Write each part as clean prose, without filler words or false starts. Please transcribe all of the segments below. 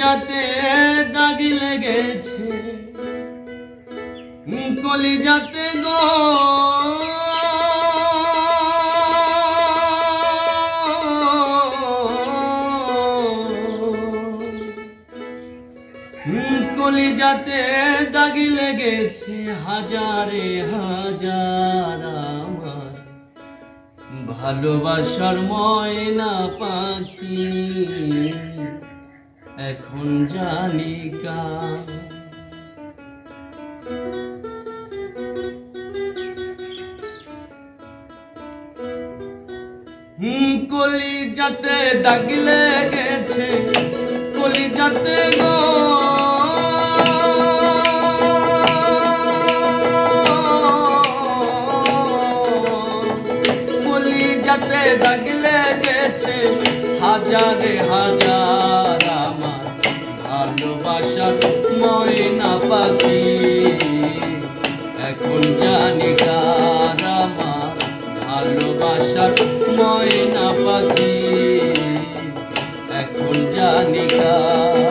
কলিজাতে দাগ লেগেছে, কলিজাতে গো কলিজাতে দাগ লেগেছে, হাজারে হাজার আমার ভালোবাসার ময়না পাখি এখন জানি কার। কলিজাতে দাগ লেগেছে, কলিজাতে গো কলিজাতে দাগ লেগেছে, হাজারে হাজার আমার ভালোবাসার ময়না পাখি এখন জানি কার। আমার ভালোবাসার ময়না পাখি এখন জানি কার।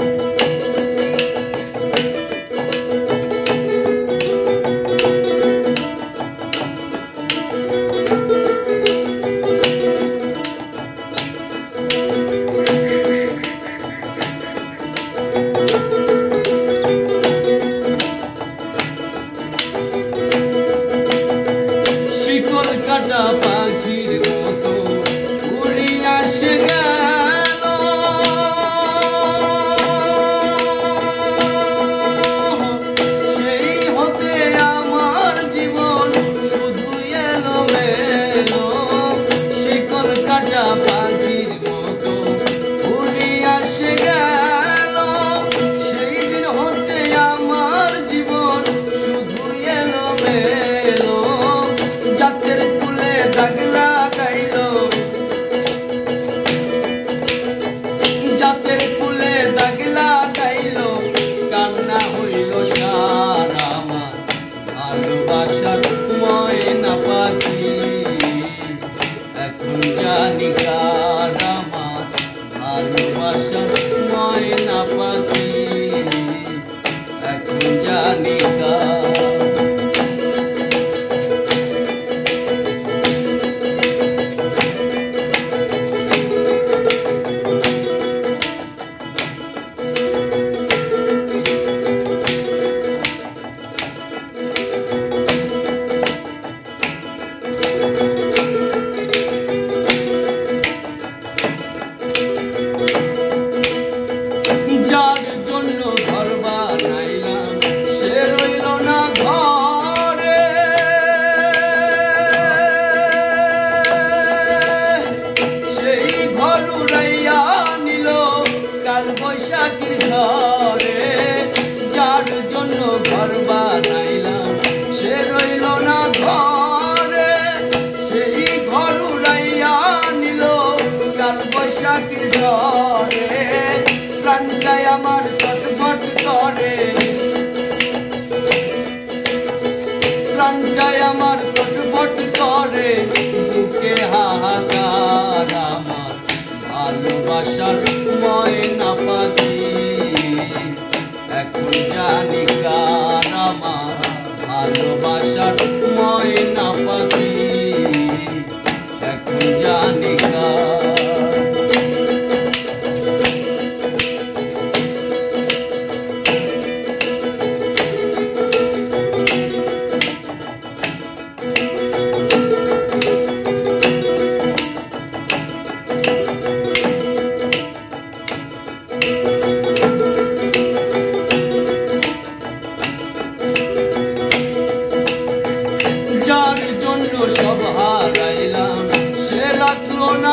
কাটা পাখির মতো উড়িয়া সে গেল, সেই হতে আমার জীবন শুধু এলো মেলো। শিকল কাটা পাখির মতো উড়িয়া সে গেল, সেই দিন হতে আমার জীবন শুধু এলো মেলো। জাতের ফুলে দাগ লাগাইল, জাতের ফুলে দাগ লাগাইল, কান্না হইল সার আমার ভালোবাসার ময়না পাখি এখন জানি কার। আমার ভালোবাসার ময়না পাখি এখন জানি কার। যার জন্য ঘর বানাইলাম সে রইল না ঘরে, সেই ঘর উড়াইয়া নিল কাল বৈশাখীর ঝড়ে। যার জন্য ঘর বানাইলাম সে রইল না ঘরে, সেই ঘর উড়াইয়া নিল কাল বৈশাখীর ঝড়ে। প্রাণটাই আমার ছটফট করে, প্রাণটাই আমার ছটফট করে, বুকে হাহাকার আমার ভালোবাসার ময়না পাখি এখন জানি কার। আমার ভালোবাসার ময়না পাখি এখন জানি কার। যার জন্য সব হারাইলাম সে রাখলো না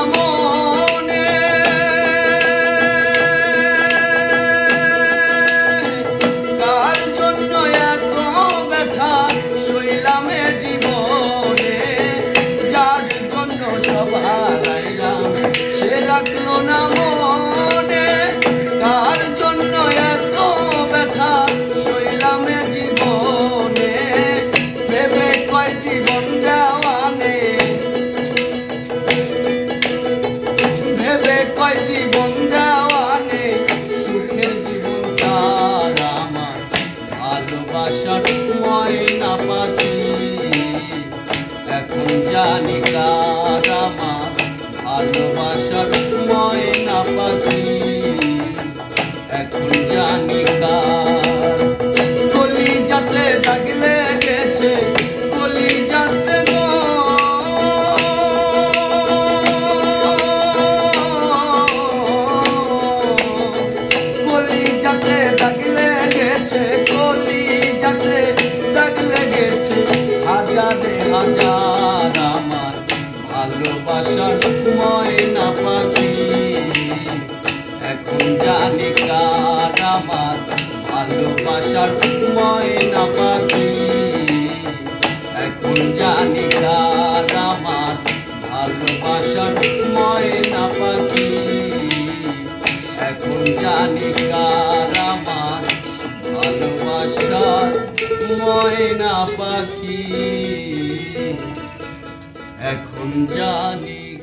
ভালোবাসার ময়না পাখি। এখন জানি কার আমার ভালোবাসার ময়না পাখি। এখন জানি কার। কলিজাতে দাগ লেগেছে, কলিজাতে গো, কলিজাতে দাগ লেগেছে, কলিজাতে দাগ লেগেছে। হাজারে হাজার আমার ভালোবাসার ময়না পাখি। এখন জানি কার আমার ভালোবাসার ময়না পাখি। এখন জানি কার আমার ভালোবাসার ময়না পাখি। এখন জানি কার আমার ভালোবাসার ময়না পাখি। এখন জানি